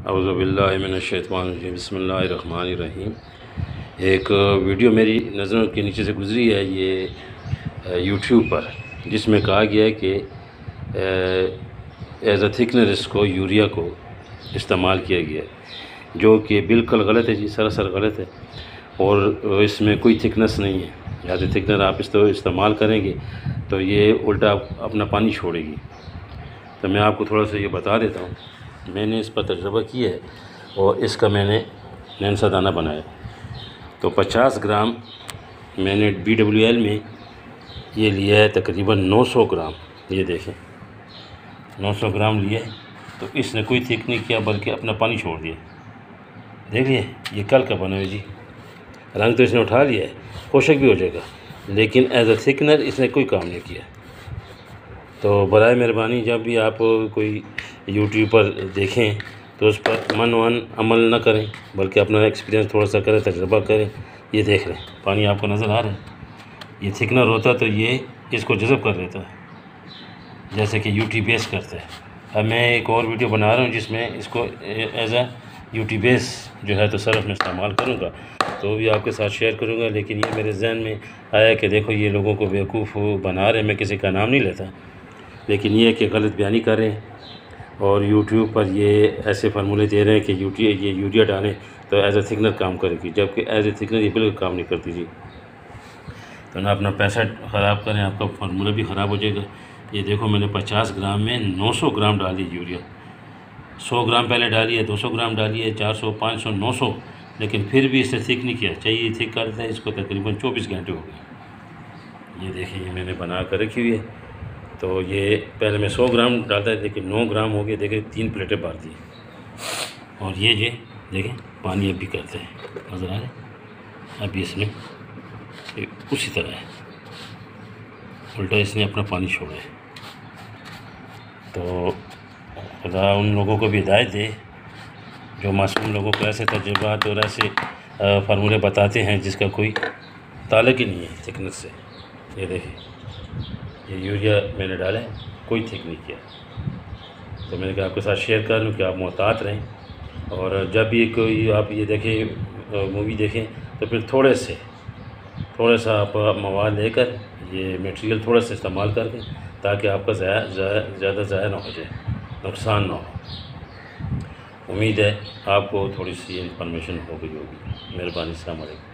औज़ुबिल्लाहिमिनश्शैतानिर्रजीम बिस्मिल्लाहिर्रहमानिर्रहीम। एक वीडियो मेरी नज़रों के नीचे से गुज़री है ये यूट्यूब पर, जिसमें कहा गया है कि एज़ अ थिकनर इसको यूरिया को इस्तेमाल किया गया है, जो कि बिल्कुल गलत है जी, सरासर गलत है। और इसमें कोई थिकनेस नहीं है। एज़ अ थिकनर आप इसको इस्तेमाल करेंगे तो ये उल्टा अपना पानी छोड़ेगी। तो मैं आपको थोड़ा सा ये बता देता हूँ। मैंने इस पर तजुर्बा किया है और इसका मैंने नैनसा दाना बनाया। तो 50 ग्राम मैंने BWL में ये लिया है, तकरीबन 900 ग्राम। ये देखें 900 ग्राम लिए, तो इसने कोई थिक नहीं किया बल्कि अपना पानी छोड़ दिया। देखिए ये कल का बना है जी, रंग तो इसने उठा लिया है, खुशक भी हो जाएगा, लेकिन एज अ थिकनर इसने कोई काम नहीं किया। तो बराए मेहरबानी जब भी आप कोई यूट्यूब पर देखें तो उस पर मन अमल न करें, बल्कि अपना एक्सपीरियंस थोड़ा सा करें, तजुर्बा करें। ये देख रहे हैं पानी आपको नज़र आ रहा है, ये थिकनर होता तो ये इसको जज़ब कर लेता है, जैसे कि यूटी बेस करता है। अब मैं एक और वीडियो बना रहा हूँ जिसमें इसको एज अ यूटी बेस जो है तो सरफ में इस्तेमाल करूँगा, तो भी आपके साथ शेयर करूँगा। लेकिन ये मेरे जहन में आया कि देखो ये लोगों को बेवकूफ़ बना रहे हैं। मैं किसी का नाम नहीं लेता, लेकिन ये कि गलत बयानी कर रहे हैं और यूट्यूब पर ये ऐसे फार्मूले दे रहे हैं कि ये यूरिया डालें तो एज ए थिकनर काम करेगी, जबकि एज ए थिकनर ये बिल्कुल काम नहीं करती जी। तो ना अपना पैसा ख़राब करें, आपका फार्मूला भी ख़राब हो जाएगा। ये देखो मैंने 50 ग्राम में 900 ग्राम डाली यूरिया। 100 ग्राम पहले डाली है, 200 ग्राम डाली है, 400, 500, 900, लेकिन फिर भी इससे थिक नहीं किया। चाहिए थिक करते हैं इसको तकरीबन 24 घंटे हो गए। ये देखिए ये मैंने बना कर रखी हुई है। तो ये पहले मैं 100 ग्राम डालता है, लेकिन 9 ग्राम हो गए। देखिए 3 प्लेटें भर दी। और ये देखें पानी अब भी करते हैं, नज़र आ रहा है। अब इसमें उसी तरह है, उल्टा इसने अपना पानी छोड़ा है। तो खुदा उन लोगों को भी हिदायत दे जो मासूम लोगों को ऐसे तजुर्बात और ऐसे फार्मूले बताते हैं जिसका कोई ताल्लुक ही नहीं है थिकनेस से। ये देखिए ये यूरिया मैंने डाला है, कोई थिक नहीं किया। तो मैंने कहा आपके साथ शेयर कर लूँ कि आप मोहतात रहें। और जब भी कोई आप ये देखें मूवी देखें तो फिर थोड़ा सा आप मवाद लेकर ये मटेरियल थोड़ा सा इस्तेमाल कर दें, ताकि आपका ज़्यादा ज़ाया ना हो जाए, नुकसान ना हो। उम्मीद है आपको थोड़ी सी इन्फॉर्मेशन हो गई होगी। मेहरबानी, अस्सलाम वालेकुम।